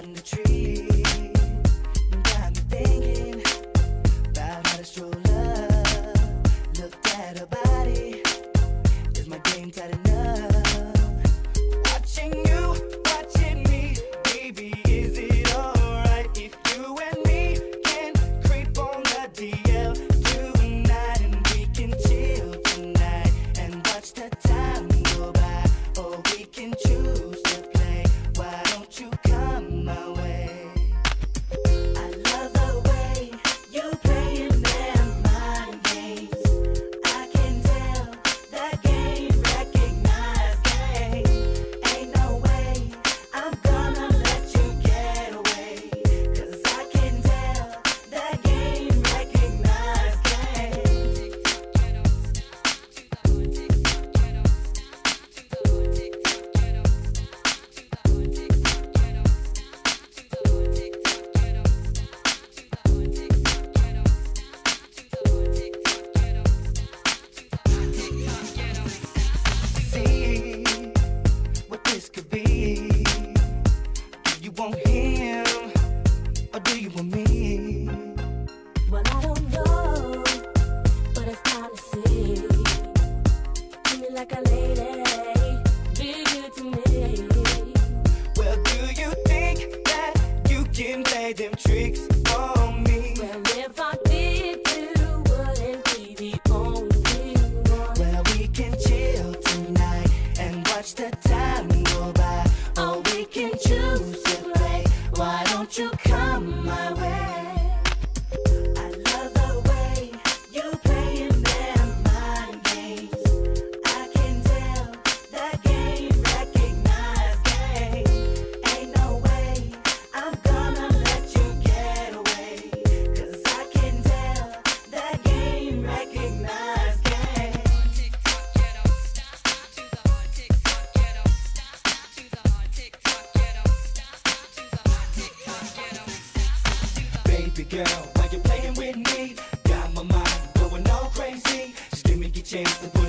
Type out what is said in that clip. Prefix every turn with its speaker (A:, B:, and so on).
A: out in the tree. Got me thinking about how to stroll up. Looked at her body. Is my game tight enough? Watching you, watching me, baby, is it alright if you and me can creep on the DL tonight and we can chill tonight and watch the time go by, or we can choose to play. Why don't you come my way? I love the way you playing them mind games. I can tell that game recognized game. Ain't no way I'm gonna let you get away, 'cause I can tell that game recognized game. See what this could be. Do you want him or do you want me?
B: Well, I don't know, but it's time to see. Treat me like a lady, be good to me.
A: Well, do you think that you can play them tricks on me?
B: Well, if I did, you wouldn't be the only one.
A: Well, we can chill tonight and watch the time go by, or we can choose to play. Why don't you come my way? I love the way you playing them mind games. I can tell that game recognized game. Ain't no way I'm gonna let you get away, 'cause I can tell that game recognized game. Baby girl, why you playing with me? Got my mind going all crazy. Just give me a chance to